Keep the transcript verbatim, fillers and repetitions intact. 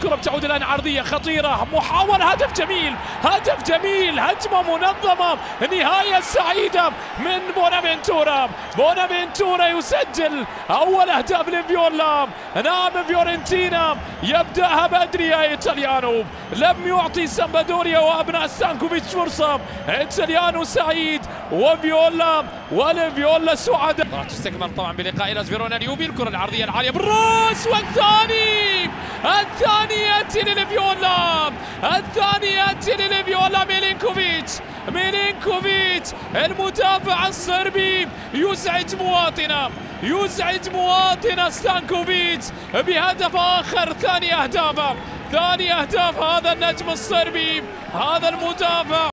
الكرة بتعود الآن عرضية خطيرة، محاولة، هدف جميل، هدف جميل، هجمة منظمة، نهاية سعيدة من بونافنتورا. بونافنتورا يسجل أول أهداف لفيولا. نعم فيورنتينا يبدأها بدري يا إيطاليانو، لم يعطي سامبدوريا وأبناء ستانكوفيتش فرصة. إيطاليانو سعيد وفيولا والفيولا سعداء. راح تستكمل طبعا بلقاء إلاس فيرونا اليوبي، الكرة العرضية العالية بالراس، والثاني الثاني يأتي للفيولا، الثاني يأتي للفيولا. ميلينكوفيتش ميلينكوفيتش المدافع الصربي يزعج مواطنه، يزعج مواطن ستانكوفيتش بهدف آخر. ثاني أهدافه، ثاني أهداف هذا النجم الصربي، هذا المدافع